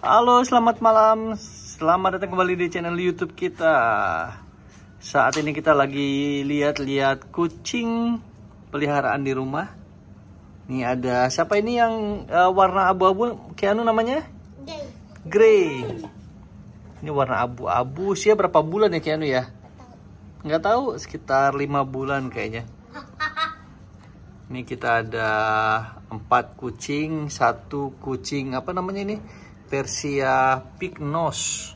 Halo, selamat malam. Selamat datang kembali di channel YouTube kita. Saat ini kita lagi lihat-lihat kucing peliharaan di rumah. Nih ada siapa ini yang warna abu-abu? Keanu namanya? Grey. Ini warna abu-abu. Usia berapa bulan ya Keanu ya? Nggak tahu, sekitar 5 bulan kayaknya. Ini kita ada 4 kucing, 1 kucing apa namanya ini? Persia Pygnos.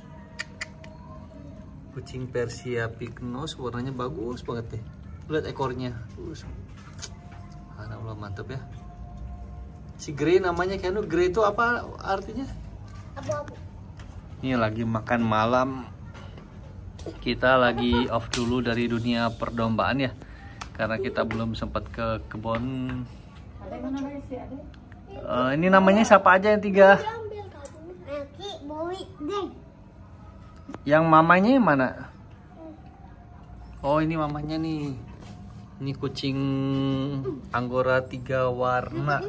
Kucing Persia Pygnos warnanya bagus banget deh. Lihat ekornya. Subhanallah, mantap ya. Si Grey namanya Keanu. Grey itu apa artinya? Abu-abu. Ini lagi makan malam. Kita lagi off dulu dari dunia perdombaan ya. Karena kita belum sempat ke kebun. Ini namanya siapa aja yang 3? Yang mamanya yang mana? Oh, ini mamanya nih. Ini kucing Angora 3 warna.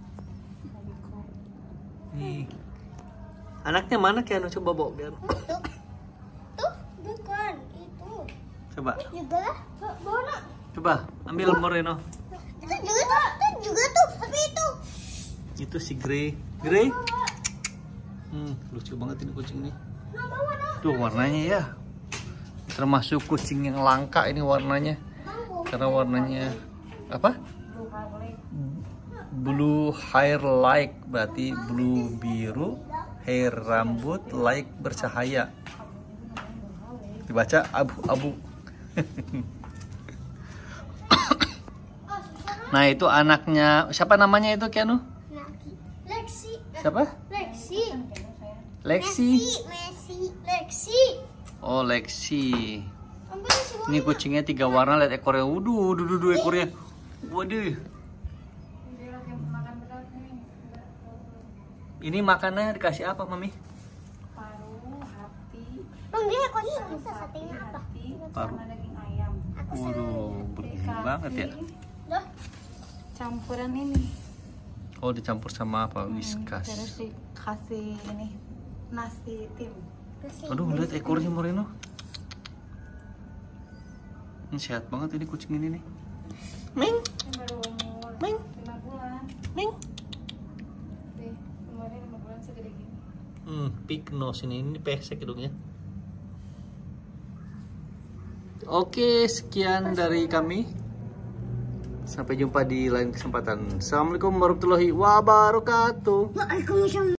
Nih. Anaknya mana Keanu? Coba bawa biar. Tuh, bukan itu. Coba. Juga bola. Coba ambil Moreno. Itu juga tuh, tapi itu. Itu si Grey. Grey? Lucu banget ini kucing ini. Tuh warnanya ya. Termasuk kucing yang langka ini warnanya. Karena warnanya apa? Blue hair like, berarti blue biru, hair rambut like bercahaya. Dibaca abu-abu. Nah, itu anaknya. Siapa namanya itu Keanu? Lexi. Siapa? Lexi. Lexi. Lexi. Oh, Lexi. Ini kucingnya 3 warna, lihat ekornya. Waduh, ekornya. Waduh. Ini makanannya dikasih apa, Mami? Paru, hati. Bang, dia ekornya bisa satenya apa? Paru. Sama daging ayam. Waduh, bergizi banget ya. Loh, Campuran ini. Oh, dicampur sama apa? Whiskas. Terus dikasih ini nasi tim. Aduh, lihat ekornya Moreno. Ini sehat banget ini kucing ini nih. Ming. Ini baru umur Ming. 5 bulan. Ming. Nih, umurnya 5 bulan segede gini. Pygnos ini pesek hidungnya. Oke, sekian dari kami. Sampai jumpa di lain kesempatan. Assalamualaikum warahmatullahi wabarakatuh. Waalaikumsalam.